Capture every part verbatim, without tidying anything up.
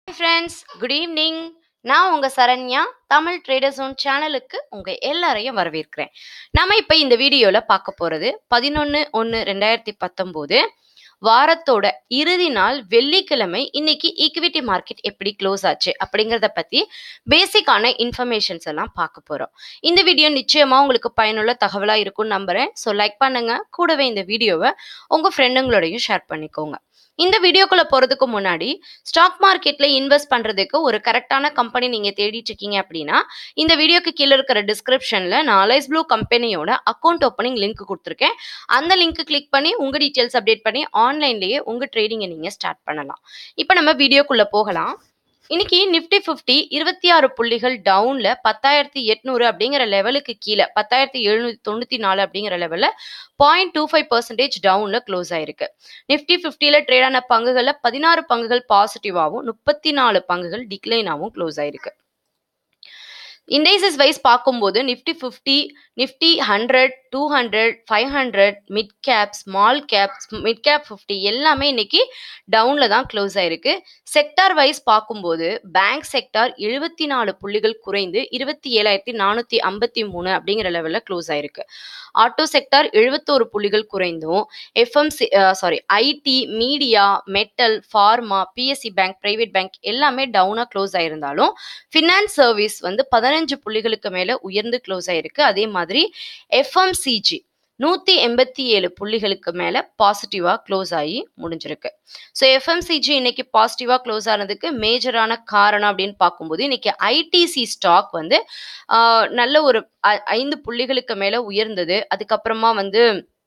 friends, good evening. நான் உங்க Saranya Tamil trader zone சேனலுக்கு உங்க எல்லாரையும் வரவேற்கிறேன். நாம இப்ப இந்த வீடியோல பார்க்க போறது பதினொன்னு ஒன்னு ரெண்டாயிரத்தி பத்தொன்பது வாரத்தோட இறுதி நாள் வெள்ளிக்கிழமை இன்னைக்கு ஈக்விட்டி மார்க்கெட் எப்படி க்ளோஸ் ஆச்சு அப்படிங்கிறத பத்தி பேசிக்கான இன்ஃபர்மேஷன்ஸ் எல்லாம் பார்க்க போறோம். இந்த வீடியோ நிச்சயமா உங்களுக்கு பயனுள்ள தகவலா இருக்கும்னு நம்புறேன். ஸோ லைக் பண்ணுங்க, கூடவே இந்த வீடியோவை உங்க ஃப்ரெண்டுங்களோடையும் ஷேர் பண்ணிக்கோங்க. இந்த வீடியோக்குள்ள போறதுக்கு முன்னாடி ஸ்டாக் மார்க்கெட்ல இன்வெஸ்ட் பண்றதுக்கு ஒரு கரெக்டான கம்பெனி நீங்க தேடிட்டு இருக்கீங்க அப்படின்னா இந்த வீடியோக்கு கீழே இருக்கிற டிஸ்கிரிப்ஷன்ல நான் அலைஸ் ப்ளூ கம்பெனியோட அக்கௌண்ட் ஓப்பனிங் லிங்க் கொடுத்துருக்கேன். அந்த லிங்க் கிளிக் பண்ணி உங்க டீட்டெயில்ஸ் அப்டேட் பண்ணி ஆன்லைன்லயே உங்க ட்ரேடிங்கை நீங்க ஸ்டார்ட் பண்ணலாம். இப்போ நம்ம வீடியோக்குள்ள போகலாம். இன்னைக்கு நிப்டி பிப்டி இருபத்தி ஆறு புள்ளிகள் டவுன்ல பத்தாயிரத்தி எட்நூறு அப்படிங்கிற லெவலுக்கு கீழே பத்தாயிரத்தி எழுநூத்தி தொண்ணூத்தி நாலு அப்படிங்கிற லெவல்ல பாயிண்ட் டூ ஃபைவ் பர்சன்டேஜ் டவுன்ல க்ளோஸ் ஆயிருக்கு. நிப்டி பிப்டில ட்ரேட் ஆன பங்குகள்ல பதினாறு பங்குகள் பாசிட்டிவாகவும் முப்பத்தி நாலு பங்குகள் டிக்ளைனாகவும் க்ளோஸ் ஆயிருக்கு. இண்டைசஸ் வைஸ் பார்க்கும்போது Nifty fifty, Nifty hundred, two hundred, five hundred, mid cap, small cap, mid cap fifty எல்லாமே இன்னைக்கு டவுன்ல தான் க்ளோஸ் ஆயிருக்கு. செக்டார் வைஸ் பார்க்கும்போது பேங்க் செக்டார் எழுபத்தி நாலு புள்ளிகள் குறைந்து இருபத்தி ஏழாயிரத்தி நானூத்தி ஐம்பத்தி மூணு அப்படிங்கிற லெவல்ல க்ளோஸ் ஆயிருக்கு. ஆட்டோ செக்டார் எழுபத்தோரு புள்ளிகள் குறைந்தும் FMC sorry IT, media, metal, pharma, PSC bank, private bank எல்லாமே டவுனா க்ளோஸ் ஆயிருந்தாலும் ஃபினான்ஸ் சர்வீஸ் வந்து பதினஞ்சு புள்ளிகளுக்கு மேல உயர்ந்து க்ளோஸ் ஆயிருக்கு. அதே மாதிரி எஃப்எம்சிஜி நூத்தி எண்பத்தி ஏழு புள்ளிகளுக்கு மேல பாசிட்டிவா க்ளோஸ் ஆகி முடிஞ்சிருக்கு. ஸோ எஃப்எம்சிஜி இன்னைக்கு பாசிட்டிவா க்ளோஸ் ஆனதுக்கு மேஜரான காரணம் அப்படின்னு பார்க்கும்போது இன்னைக்கு ஐடிசி ஸ்டாக் வந்து ஆஹ் நல்ல ஒரு ஐந்து புள்ளிகளுக்கு மேல உயர்ந்தது. அதுக்கப்புறமா வந்து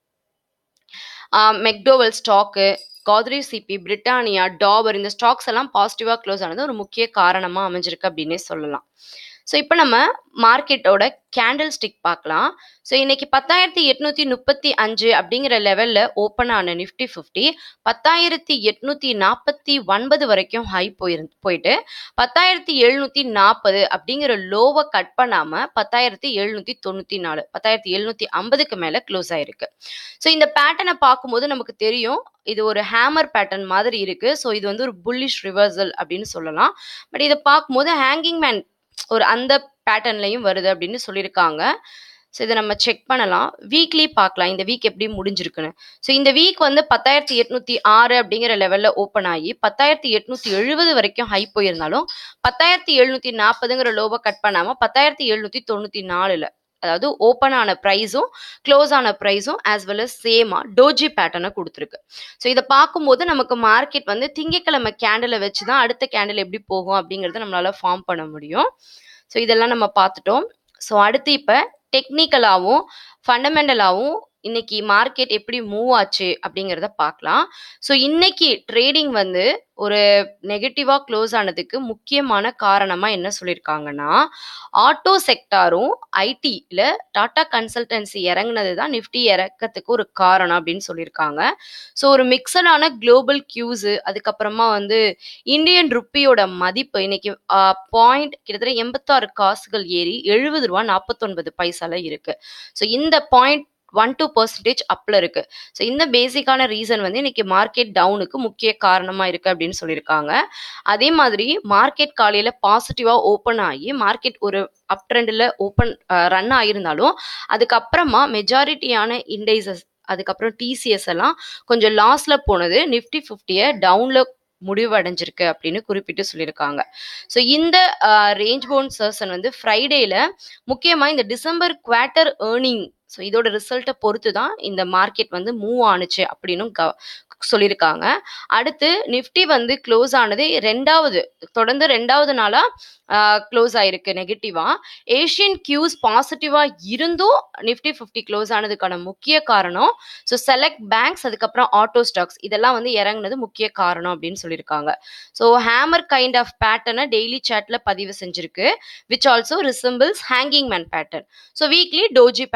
McDowell stock, Godrej CP, Britannia, Dabur இந்த ஸ்டாக்ஸ் எல்லாம் பாசிட்டிவா க்ளோஸ் ஆனது ஒரு முக்கிய காரணமா அமைஞ்சிருக்கு அப்படின்னே சொல்லலாம். ஸோ இப்போ நம்ம மார்க்கெட்டோட கேண்டில் ஸ்டிக் பார்க்கலாம். ஸோ இன்னைக்கு பத்தாயிரத்தி எட்நூத்தி முப்பத்தி அஞ்சு அப்படிங்கிற லெவல்ல ஓப்பன் ஆன நிஃப்டி ஃபிஃப்டி பத்தாயிரத்தி எட்நூத்தி நாற்பத்தி ஒன்பது வரைக்கும் ஹை போயிரு போயிட்டு பத்தாயிரத்தி எழுநூத்தி நாற்பது அப்படிங்கிற லோவை கட் பண்ணாம பத்தாயிரத்தி எழுநூத்தி தொண்ணூத்தி நாலு பத்தாயிரத்தி எழுநூத்தி ஐம்பதுக்கு மேல க்ளோஸ் ஆயிருக்கு. ஸோ இந்த பேட்டர்னை பார்க்கும்போது நமக்கு தெரியும் இது ஒரு ஹேமர் பேட்டர்ன் மாதிரி இருக்கு. ஸோ இது வந்து ஒரு புல்லிஷ் ரிவர்சல் அப்படின்னு சொல்லலாம். பட் இதை பார்க்கும்போது ஹேங்கிங் மேன் ஒரு அந்த பேட்டர்ன்லையும் வருது அப்படின்னு சொல்லியிருக்காங்க. ஸோ இதை நம்ம செக் பண்ணலாம். வீக்லி பார்க்கலாம் இந்த வீக் எப்படி முடிஞ்சிருக்குன்னு. ஸோ இந்த வீக் வந்து பத்தாயிரத்தி எட்நூத்தி ஆறு அப்படிங்கிற லெவல்ல ஓப்பன் ஆகி பத்தாயிரத்தி எட்நூத்தி எழுபது வரைக்கும் ஹை போயிருந்தாலும் பத்தாயிரத்தி எழுநூத்தி நாற்பதுங்கிற லோவை கட் பண்ணாம பத்தாயிரத்தி எழுநூத்தி தொண்ணூத்தி நாலுல அதாவது ஓப்பன் ஆன ப்ரைஸும் க்ளோஸ் ஆன ப்ரைஸும் as well as same doji பேட்டர்னை கொடுத்துருக்கு. ஸோ இதை பார்க்கும்போது நமக்கு மார்க்கெட் வந்து திங்கக்கிழமை கேண்டிலை வச்சு தான் அடுத்த கேண்டில் எப்படி போகும் அப்படிங்கிறத நம்மளால ஃபார்ம் பண்ண முடியும். ஸோ இதெல்லாம் நம்ம பார்த்துட்டோம். ஸோ அடுத்து இப்போ டெக்னிக்கலாகவும் ஃபண்டமெண்டலாகவும் இன்னைக்கு மார்க்கெட் எப்படி மூவ் ஆச்சு அப்படிங்கிறத பார்க்கலாம். ஸோ இன்னைக்கு ட்ரேடிங் வந்து ஒரு நெகட்டிவா க்ளோஸ் ஆனதுக்கு முக்கியமான காரணமா என்ன சொல்லியிருக்காங்கன்னா ஆட்டோ செக்டாரும் ஐடில டாடா கன்சல்டன்சி இறங்குனது தான் நிஃப்டி இறக்கத்துக்கு ஒரு காரணம் அப்படின்னு சொல்லியிருக்காங்க. ஸோ ஒரு மிக்சடான குளோபல் கியூஸ், அதுக்கப்புறமா வந்து இந்தியன் ருப்பியோட மதிப்பு இன்னைக்கு பாயிண்ட் கிட்டத்தட்ட எண்பத்தாறு காசுகள் ஏறி எழுபது ரூபா நாற்பத்தொன்பது பைசால இருக்கு. ஸோ இந்த பாயிண்ட் ஒன் டூ பர்சன்டேஜ் அப்ல இருக்கு. ஸோ இந்த பேசிக்கான ரீசன் வந்து இன்னைக்கு மார்க்கெட் டவுனுக்கு முக்கிய காரணமா இருக்கு அப்படின்னு சொல்லியிருக்காங்க. அதே மாதிரி மார்க்கெட் காலையில பாசிட்டிவா ஓப்பன் ஆகி மார்க்கெட் ஒரு அப் ட்ரெண்ட்ல ஓப்பன் ரன் ஆயிருந்தாலும் அதுக்கப்புறமா மெஜாரிட்டியான இண்டைசஸ் அதுக்கப்புறம் டிசிஎஸ் எல்லாம் கொஞ்சம் லாஸ்ல போனது நிஃப்டி ஃபிஃப்டியை டவுன்ல முடிவடைஞ்சிருக்கு அப்படின்னு குறிப்பிட்டு சொல்லியிருக்காங்க. ஸோ இந்த ரேஞ்ச் பவுண்ட் செஷன் வந்து ஃப்ரைடேல முக்கியமா இந்த டிசம்பர் குவார்ட்டர் ஏர்னிங் ஸோ இதோட ரிசல்ட்டை பொறுத்து தான் இந்த மார்க்கெட் வந்து மூவ் ஆனுச்சு அப்படின்னு க சொல்லியிருக்காங்க. அடுத்து நிஃப்டி வந்து க்ளோஸ் ஆனது ரெண்டாவது தொடர்ந்து ரெண்டாவது நாளா க்ளோஸ் ஆயிருக்கு நெகட்டிவா. ஏஷியன் கியூஸ் பாசிட்டிவா இருந்தும் நிஃப்டி ஃபிஃப்டி க்ளோஸ் ஆனதுக்கான முக்கிய காரணம் ஸோ செலக்ட் பேங்க்ஸ் அதுக்கப்புறம் ஆட்டோ ஸ்டாக்ஸ் இதெல்லாம் வந்து இறங்குனது முக்கிய காரணம் அப்படின்னு சொல்லியிருக்காங்க. ஸோ ஹேமர் கைண்ட் ஆஃப் பேட்டர்னை டெய்லி சார்ட்ல பதிவு செஞ்சிருக்கு, which also resembles hanging man pattern. So weekly doji பேட்டர்னை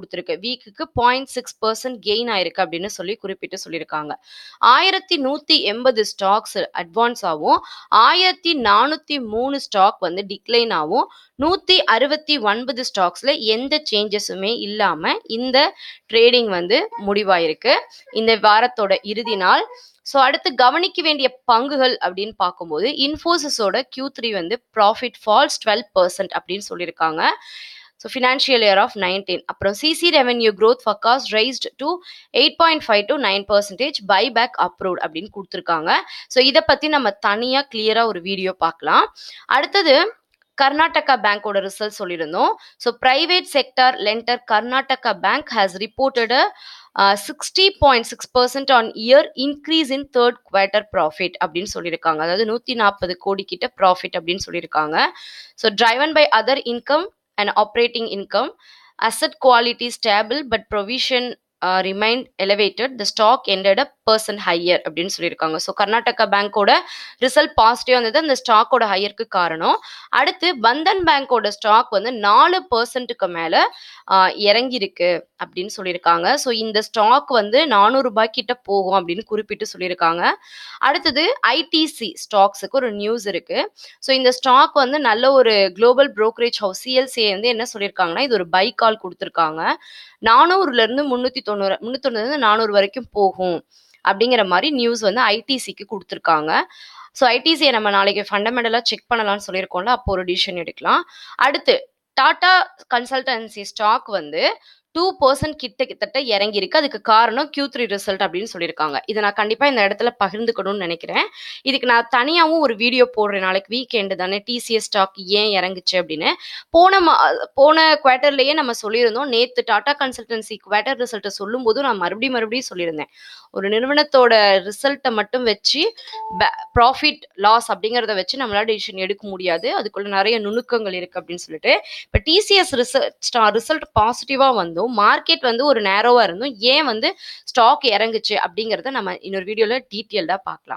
கொடுத்துருக்கு. வீக்குக்கு பாயிண்ட் சிக்ஸ் பர்சன்ட் கெயின் ஆயிருக்கு அப்படின்னு சொல்லி குறிப்பிட்டு சொல்லியிருக்காங்க. ஆயிரத்தி நூத்தி எண்பது ஸ்டாக்ஸ் அட்வான்ஸ் ஆகும், ஆயிரத்தி நானூத்தி மூணு ஸ்டாக் வந்து டிக்ளைன் ஆகும், நூத்தி அறுபத்தி ஒன்பது ஸ்டாக்ஸ்ல எந்த சேஞ்சஸுமே இல்லாம இந்த ட்ரேடிங் வந்து முடிவாயிருக்கு இந்த வாரத்தோட இறுதி நாள். ஸோ அடுத்து கவனிக்க வேண்டிய பங்குகள் அப்படின்னு பார்க்கும்போது இன்ஃபோசிஸோட கியூ த்ரீ வந்து ப்ராஃபிட் ஃபால்ஸ் டுவெல் பர்சன்ட் அப்படின்னு சொல்லியிருக்காங்க. So financial year of nineteen. அப்புறம் CC revenue growth forecast raised to eight point five to nine percentage buyback approved அப்படின்னு கொடுத்துருக்காங்க. ஸோ இதை பற்றி நம்ம தனியாக கிளியராக ஒரு வீடியோ பார்க்கலாம். அடுத்தது கர்நாடகா பேங்கோட ரிசல்ட் சொல்லியிருந்தோம். So private sector lender Karnataka bank has reported sixty point six percent on year increase in third quarter profit அப்படின்னு சொல்லியிருக்காங்க. அதாவது நூற்றி நாற்பது கோடி கிட்ட ப்ராஃபிட் அப்படின்னு சொல்லியிருக்காங்க. So driven by other income and operating income, asset quality stable but provision Uh, remained elevated, the stock ended up percent higher அப்படின்னு சொல்லியிருக்காங்க. ஸோ கர்நாடகா பேங்கோட ரிசல்ட் பாசிட்டிவ் வந்தது அந்த ஸ்டாக்கோட ஹையருக்கு காரணம். அடுத்து பந்தன் பேங்கோட ஸ்டாக் வந்து நாலு பர்சன்ட்டுக்கு மேலே இறங்கியிருக்கு அப்படின்னு சொல்லியிருக்காங்க. ஸோ இந்த ஸ்டாக் வந்து நானூறு ரூபாய் கிட்ட போகும் அப்படின்னு குறிப்பிட்டு சொல்லியிருக்காங்க. அடுத்தது ஐடிசி ஸ்டாக்ஸுக்கு ஒரு நியூஸ் இருக்கு. ஸோ இந்த ஸ்டாக் வந்து நல்ல ஒரு குளோபல் புரோக்கரேஜ் ஹவுஸ் சிஎல்சிஏ வந்து என்ன சொல்லியிருக்காங்கன்னா இது ஒரு பை கால் கொடுத்துருக்காங்க. நானூறுல இருந்து முன்னூத்தி தொண்ணூறு முன்னூத்தி தொண்ணூறு நானூறு வரைக்கும் போகும் அப்படிங்கிற மாதிரி நியூஸ் வந்து ஐடிசிக்கு கொடுத்துருக்காங்க. ஸோ ஐடிசியை நம்ம நாளைக்கு ஃபண்டமெண்டலாக செக் பண்ணலாம்னு சொல்லியிருக்கோம்ல, அப்போ ஒரு டிசிஷன் எடுக்கலாம். அடுத்து டாடா கன்சல்டன்சி ஸ்டாக் வந்து டூ பர்சன்ட் கிட்ட கிட்டத்தட்ட இறங்கியிருக்கு. அதுக்கு காரணம் கியூ த்ரீ ரிசல்ட் அப்படின்னு சொல்லியிருக்காங்க. இதை நான் கண்டிப்பாக இந்த இடத்துல பகிர்ந்துக்கணும்னு நினைக்கிறேன். இதுக்கு நான் தனியாகவும் ஒரு வீடியோ போடுறேன். நாளைக்கு வீக்கெண்டு தானே, டிசிஎஸ் ஸ்டாக் ஏன் இறங்குச்சு அப்படின்னு. போன மா போன குவார்ட்டர்லேயே நம்ம சொல்லியிருந்தோம். நேற்று டாடா கன்சல்டன்சி குவார்ட்டர் ரிசல்ட்டை சொல்லும்போது நான் மறுபடியும் மறுபடியும் சொல்லியிருந்தேன், ஒரு நிறுவனத்தோட ரிசல்ட்டை மட்டும் வச்சு ப்ராஃபிட் லாஸ் அப்படிங்கிறத வச்சு நம்மளால டிசிஷன் எடுக்க முடியாது, அதுக்குள்ள நிறைய நுணுக்கங்கள் இருக்கு அப்படின்னு சொல்லிட்டு. இப்போ டிசிஎஸ் ரிசல்ட் ரிசல்ட் பாசிட்டிவாக வந்து மார்க்கெட் வந்து ஒரு நேரோவா இருந்தும் ஏன் வந்து ஸ்டாக் இறங்குச்சு அப்படிங்கறத நம்ம இன்னொரு வீடியோல டீட்டெயில்டா பார்க்கலாம்.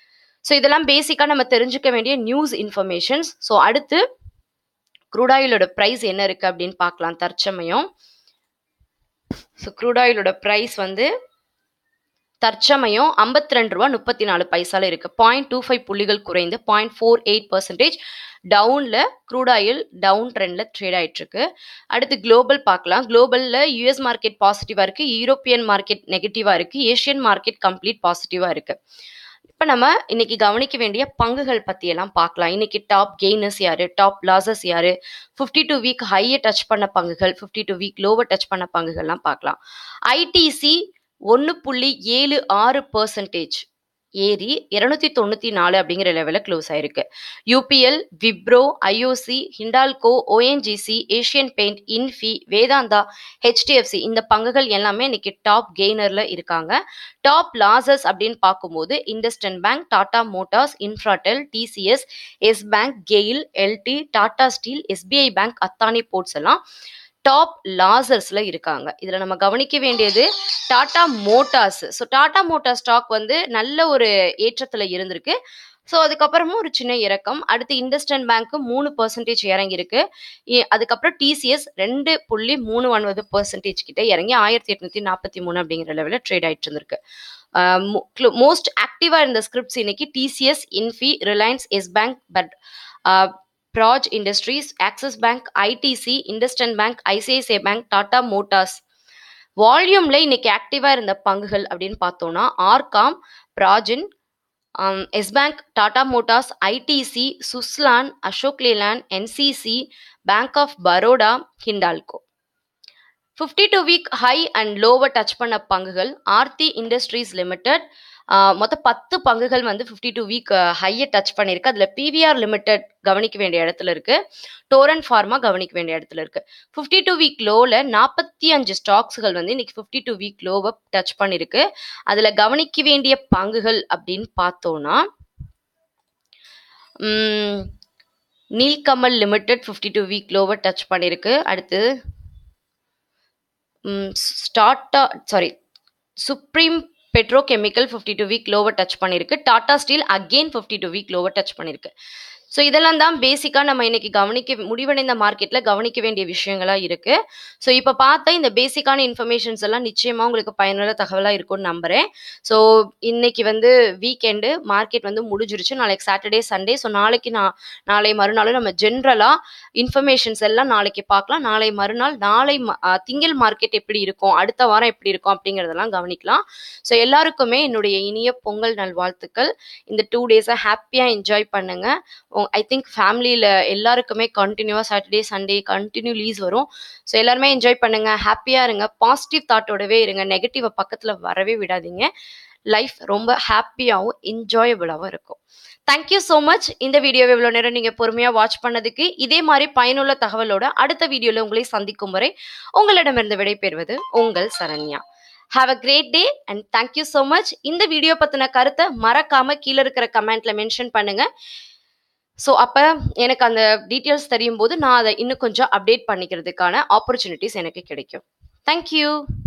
ஸோ இதெல்லாம் பேசிக்கா நம்ம தெரிஞ்சுக்க வேண்டிய நியூஸ் இன்ஃபர்மேஷன்ஸ். ஸோ அடுத்து க்ரூட் ஆயிலோட பிரைஸ் என்ன இருக்கு அப்படின்னு பார்க்கலாம் தற்சமயம். ஸோ க்ரூட் ஆயிலோட பிரைஸ் வந்து தற்சமயம் ஐம்பத்தி ரெண்டு ரூபா முப்பத்தி நாலு பைசால இருக்கு. பாயிண்ட் டூ ஃபைவ் புள்ளிகள் குறைந்து பாயிண்ட் ஃபோர் எயிட் பர்சன்டேஜ் டவுன்ல க்ரூட் ஆயில் டவுன் ட்ரெண்ட்ல ட்ரேட் ஆயிட்டு இருக்கு. அடுத்து குளோபல் பார்க்கலாம். குளோபல்ல யூஎஸ் மார்க்கெட் பாசிட்டிவா இருக்கு, யூரோப்பியன் மார்க்கெட் நெகட்டிவா இருக்கு, ஏஷியன் மார்க்கெட் கம்ப்ளீட் பாசிட்டிவா இருக்கு. இப்போ நம்ம இன்னைக்கு கவனிக்க வேண்டிய பங்குகள் பத்தி எல்லாம் பார்க்கலாம். இன்னைக்கு டாப் கெய்னர்ஸ் யாரு, டாப் லாசஸ் யாரு, ஃபிஃப்டி டூ வீக் ஹையை டச் பண்ண பங்குகள், ஃபிஃப்டி டூ வீக் லோவை டச் பண்ண பங்குகள்லாம் பார்க்கலாம். ஐடிசி ஒன்று புள்ளி ஏழு ஆறு பர்சன்டேஜ் ஏறி இருநூத்தி தொண்ணூத்தி நாலு அப்படிங்கிற லெவலில் க்ளோஸ் ஆயிருக்கு. UPL, Wipro, IOC, Hindalco, ONGC, Asian paint, Infy, Vedanta, HDFC இந்த பங்குகள் எல்லாமே இன்னைக்கு டாப் கெய்னர்ல இருக்காங்க. டாப் லாசஸ் அப்படின்னு பார்க்கும்போது IndusInd bank, Tata motors, Infratel, TCS, yes bank, GAIL, LT, Tata steel, SBI bank, Adani ports எல்லாம் டாப் லாசர்ஸ்ல இருக்காங்க. இதுல நம்ம கவனிக்க வேண்டியது Tata motors. So Tata motor stock வந்து நல்ல ஒரு ஏற்றத்துல இருந்திருக்கு. ஸோ அதுக்கப்புறமும் ஒரு சின்ன இறக்கம். அடுத்து இண்டஸ்இண்ட் பேங்க் மூணு பர்சன்டேஜ் இறங்கியிருக்கு. அதுக்கப்புறம் டிசிஎஸ் ரெண்டு புள்ளி மூணு ஒன்பது பர்சன்டேஜ் கிட்ட இறங்கி ஆயிரத்தி எட்நூத்தி நாற்பத்தி மூணு அப்படிங்கிற லெவலில் ட்ரேட் ஆயிட்டு இருந்திருக்கு. மோஸ்ட் ஆக்டிவா இருந்த ஸ்கிரிப்ட்ஸ் இன்னைக்கு TCS, Infy, Reliance, yes bank, but Praj industries, Axis bank, ITC, IndusInd bank, ICICI bank, Tata motors. வால்யூம்ல இன்னைக்கு ஆக்டிவா இருந்த பங்குகள் அப்படின்னு பார்த்தோம்னா ஆர்காம், பிராஜின், yes bank, Tata motors, ITC, Suzlon, Ashok Leyland, NCC, bank of Baroda, Hindalco. Fifty two week high and லோவை டச் பண்ண பங்குகள் ஆர்த்தி இண்டஸ்ட்ரீஸ் லிமிடெட். மொத்தம் பத்து பங்குகள் வந்து ஃபிஃப்டி டூ வீக் ஹையை டச் பண்ணியிருக்கு. அதில் பிவிஆர் லிமிடெட் கவனிக்க வேண்டிய இடத்துல இருக்கு, டோரன் ஃபார்மா கவனிக்க வேண்டிய இடத்துல இருக்கு. ஃபிஃப்டி டூ வீக் லோவில் நாற்பத்தி அஞ்சு ஸ்டாக்ஸ்கள் வந்து இன்னைக்கு ஃபிஃப்டி டூ வீக் லோவை டச் பண்ணியிருக்கு. அதில் கவனிக்க வேண்டிய பங்குகள் அப்படின்னு பார்த்தோம்னா Nilkamal limited fifty two week லோவை டச் பண்ணியிருக்கு. அடுத்து ஸ்டார்டா sorry supreme petrochemical fifty two week லோவை டச் பண்ணியிருக்கு. Tata steel again fifty two week லோவை டச் பண்ணியிருக்கு. ஸோ இதெல்லாம் தான் பேசிக்காக நம்ம இன்னைக்கு கவனிக்க முடிவடைந்த மார்க்கெட்டில் கவனிக்க வேண்டிய விஷயங்களாக இருக்குது. ஸோ இப்போ பார்த்த இந்த பேசிக்கான இன்ஃபர்மேஷன்ஸ் எல்லாம் நிச்சயமாக உங்களுக்கு பயனுள்ள தகவலாக இருக்கும்னு நம்புகிறேன். ஸோ இன்னைக்கு வந்து வீக்கெண்டு மார்க்கெட் வந்து முடிஞ்சிருச்சு. நாளைக்கு சாட்டர்டே சண்டே. ஸோ நாளைக்கு நான் நாளை மறுநாளும் நம்ம ஜென்ரலாக இன்ஃபர்மேஷன்ஸ் எல்லாம் நாளைக்கு பார்க்கலாம். நாளை மறுநாள் நாளை திங்கள் மார்க்கெட் எப்படி இருக்கும், அடுத்த வாரம் எப்படி இருக்கும் அப்படிங்கிறதெல்லாம் கவனிக்கலாம். ஸோ எல்லாருக்குமே என்னுடைய இனிய பொங்கல் நல்வாழ்த்துக்கள். இந்த டூ டேஸை ஹாப்பியாக என்ஜாய் பண்ணுங்க. ஐ திங்க் ஃபேமிலியில் எல்லாருக்குமே கண்டினியூவாக சாட்டர்டே சண்டே கண்டினியூ லீஸ் வரும். ஸோ எல்லாருமே என்ஜாய் பண்ணுங்க, ஹாப்பியாக இருங்க, பாசிட்டிவ் தாட்டோடவே இருங்க, நெகட்டிவை பக்கத்தில் வரவே விடாதீங்க. லைஃப் ரொம்ப ஹாப்பியாகவும் என்ஜாயபிளாகவும் இருக்கும். Thank you so much. இந்த வீடியோவை இவ்வளோ நேரம் நீங்கள் பொறுமையாக வாட்ச் பண்ணதுக்கு. இதே மாதிரி பயனுள்ள தகவலோட அடுத்த வீடியோவில் உங்களை சந்திக்கும் வரை உங்களிடமிருந்து விடைபெறுவது உங்கள் Saranya. Have a great day and thank you so much. இந்த வீடியோ பற்றின கருத்தை மறக்காம கீழே இருக்கிற கமெண்ட்ல மென்ஷன் பண்ணுங்க. ஸோ அப்போ எனக்கு அந்த டீட்டெயில்ஸ் தெரியும் போது நான் அதை இன்னும் கொஞ்சம் அப்டேட் பண்ணிக்கிறதுக்கான ஆப்பர்ச்சுனிட்டிஸ் எனக்கு கிடைக்கும். தேங்க்யூ.